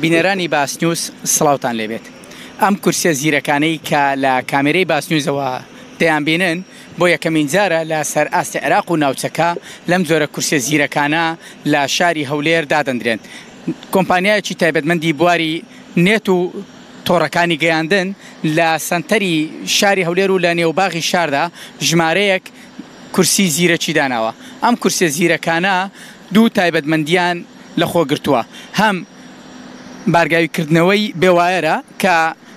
بینەرانی باسنیوس سڵاوتان لێبێت. ئەم کورسە زیرەکانەی کە لە کامێرەی باسنیوزەوە دەیان بینن بۆ یەکەمین جارە لە سەر ئاستی عێراق و ناوچەکە لەم جۆرە کورسە زیرەکانە لە شاری هەولێر دادەندرێن. کۆمپانیایەکی تایبەتمەندی بواری نێت و تۆڕەکانی گەیاندن لە سنتەری شاری هەولێر و لە نێوباغی شاردا ژمارەیەک کورسی زیرەکی داناوە. ئەم کورسە زیرەکانە دوو تایبەتمەندیان لە خۆگرتووە. هەم بارگاویکردنەوەی بێوایەرە کە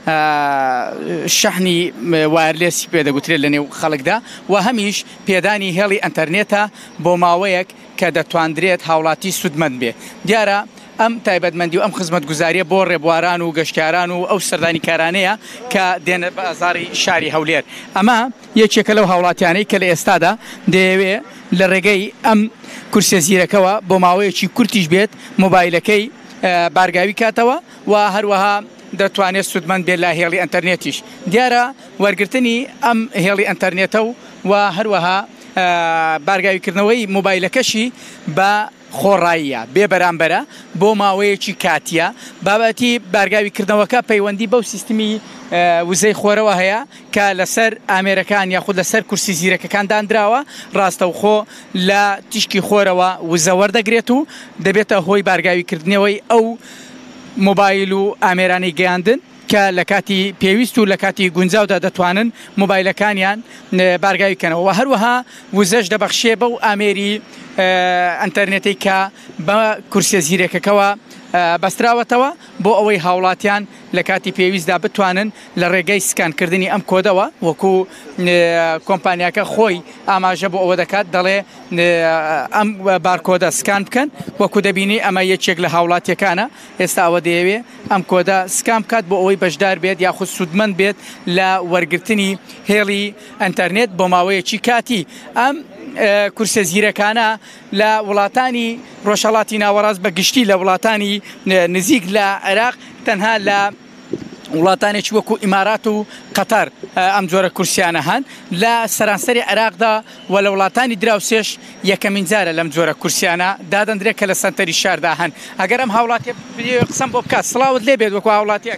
شەحنی وایرلێسی پێدەگوترێت لە نێو خەڵکدا و هەمیش پێدانی هێڵی ئەنتەرنێتە بۆ ماوەیەک کە دەتواندرێت هاوڵاتی سودمەند بێ. دیارە ئەم تایبەتمەندی و ئەم خزمەتگوزاریە بۆ ڕێبواران و گەشتیاران و ئەو سەردانی کارانەیە کە دێنە بە ئازاری شاری هەولێر. ئەمە یەکێکە لەو هاوڵاتیانەی کە لە ئێستادا دەیەوێت لە ڕێگەی ئەم کورسە زیرەکەوە بۆ ماوەیەکی کورتیش بێت مۆبایلەکەی بارگاوی کاتەوە و هەروەها دەتوانێت سودمەند بێت لە هێڵی ئەنتەرنێتیش. دیارە وەرگرتنی ئەم هێڵی ئەنتەرنێتە و هەروەها بارگاویکردنەوەی مۆبایلەکەشی بە خۆڕاییە بێ بەرامبەرە بۆ ماوەیەکی کاتیە. بابەتی بارگاویکردنەوەکە پەیوەندی بەو سیستمی وزەی خۆرەوە هەیە کە لەسەر ئامێرەکان یاخود لەسەر کورسی زیرەکەکان دانراوە. ڕاستەوخۆ لە تیشکی خۆرەوە وزە وەردەگرێت و دەبێتە هۆی بارگاویکردنەوەی ئەو مۆبایل و ئامێرانی گەیاندن کە لە کاتی پێویست و لە کاتی گونجاودا دەتوانن مۆبایلەکانیان بارگاویکەنەوە. هەروەها وزەش دەبەخشێ بەو ئامێری ئەنتەرنێتی کە بە کورسە زیرەکەکەوە بەستراوەتەوە بۆ ئەوەی هاوڵاتیان لە کاتی پێویستدا بتوانن لە ڕێگەی سکانکردنی ئەم کۆدەوە وەکو کۆمپانیاکە خۆی ئاماژە بۆ ئەوە دەکات دەڵێ ئەم بارکۆدە سکان بکەن وەکو دەبینی ئەمە یەکێک لە هاوڵاتیەکانە ئێستا ئەوە دەیەوێت ئەم کۆدە سکان بکات بۆ ئەوەی بەشدار بێت یاخود سودمەند بێت لە وەرگرتنی هێڵی ئەنتەرنێت بۆ ماوەیەکی کاتی. ئەم کورسە زیرەکانە لە وڵاتانی ڕۆژهەڵاتی ناوەڕاست بە گشتی لە وڵاتانی نزیک لە عێراق تەنها لە وڵاتانێکی وەکو ئیمارات و قەتەر ئەم جۆرە کورسیانە هەن لە سەرانسەری عێراقدا و لە وڵاتانی دراوسێش یەکەمین جارە لەم جۆرە کورسیانە دادەندرێت کە لە سەنتەری شاردا هەن. ئەگەر ئەم هاوڵاتی قسەم بۆ بکات سڵاوت لێ بێت وەکو هاوڵاتیەک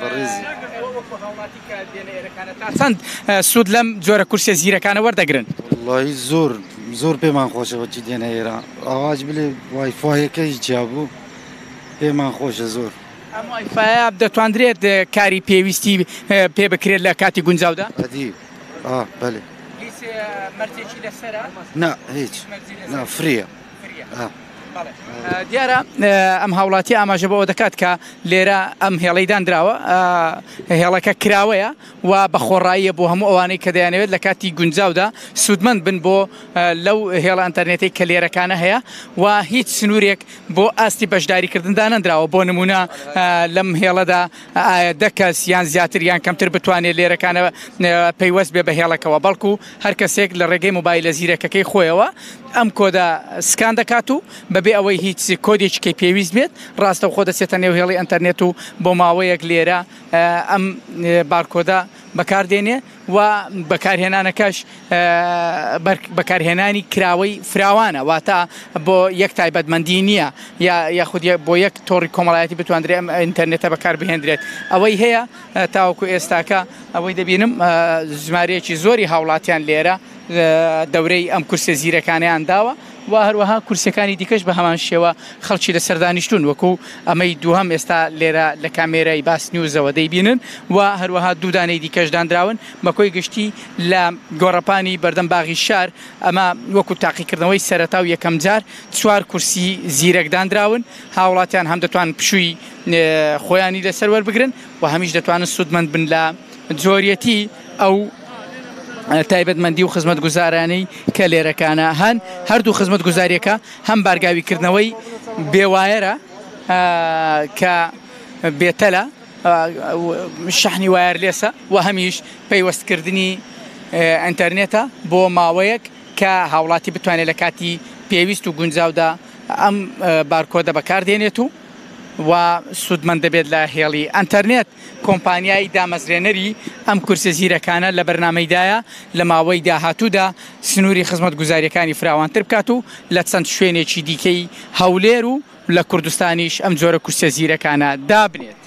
چەند سوود لەم جۆرە کورسە زیرەکانە وەردەگرن؟ وڵی زۆر پێمان خۆشەوە چی دێنە ئێرە ئاواز بلێ وایفایەکەی جیابوو پێمان خۆشە زۆر. ئەم وایفایە دەتواندرێت کاری پێویستی پێ بکرێت لە کاتی گونجاودا؟ ئەدی بەێ مەرجێکی لەسەرە؟ نا هیچ فریە. دیارە ئەم هاوڵاتی ئاماژە بەەوە دەکات کە لێرە ئەم هێڵەی دانراوە هێڵەکە کراوەیە و بە خۆڕاییە بۆ هەموو ئەوانەی کە دەیانەوێت لە کاتی گونجاودا سودمەند بن بۆ لەو هێڵە ئەنتەرنێتی کە لێرەکانە هەیە و هیچ سنوورێک بۆ ئاستی بەشداریکردندا نەندراوە. بۆ نمونە لەم هێڵەدا دە کەس یان زیاتر یان کەمتر بتوانێت لێرەکانە پەیوەست بێ بە هێڵەکەەوە بەڵکو هەر کەسێک لە ڕێگەی مۆبایلە زیرەکەکەی خۆیەوە ئەم کۆدە سکان دەکات و بەبێ ئەوەی هیچ کۆدێکی پێویست بێت ڕاستە خۆ دەچێتە نێو هێڵی ئەنتەرنێت و بۆ ماوەیەک لێرە ئەم بارکۆدە بەکاردێنێ و بەکارهێنانەکەش بەکارهێنانی کراوەی فراوانە واتە بۆ یەک تایبەتمەندی نییە یاخود بۆ یەک تۆڕی کۆمەڵایەتی بتواندرێت ئەم ئینتەرنێتە بەکار بهێنرێت. ئەوەی هەیە تاوەکو ئێستاکە ئەوەی دەبینم ژمارەیەکی زۆری هاوڵاتیان لێرە دەورەی ئەم کورسە زیرەکانیان داوە و هەروەها کورسەکانی دیکەش بە هەمان شێوە خەڵکی لەسەر دانیشتون وەکو ئەمەی دووهەم ئێستا لێرە لە کامێرای باسنیوزەوە دەیبینن و هەروەها دوودانەی دیکەش دانراون بەکۆی گشتی لە گۆڕەپانی بەردەم باغی شار. ئەمە وەکو تاقیکردنەوەی سەرەتا و یەکەم جار 4 کورسی زیرەک دانراون. هاوڵاتیان هەم دەتوان پشووی خۆیانی لەسەر وەربگرن و هەمیش دەتوانن سودمەند بن لە جۆریەتی ئەو تایبەتمەندی و خزمەت گوزارانەی کە لێرەکانە هەن. هەردوو خزمەت گوزاریەکە هەم بارگاویکردنەوەی بێوایەرە کە بێتەلە شەحنی وایرلێسە و هەمیش پەیوەستکردنی ئەنتەرنێتە بۆ ماوەیەک کە هاوڵاتی بتوانێت لە کاتی پێویست و گونجاودا ئەم بارکۆدە بەکاردێنێت و و سوودمەند دەبێت لە هێڵی ئەنتەرنێت. کۆمپانیای دامەزرێنەری ئەم کورسە زیرەکانە لە بەرنامەیدایە لە ماوەی داهاتوودا سنووری خزمەت گوزاریەکانی فراوانتر بکات و لە چەند شوێنێکی دیکەی هەولێر و لە کوردستانیش ئەم جۆرە کورسە زیرەکانە دابنێت.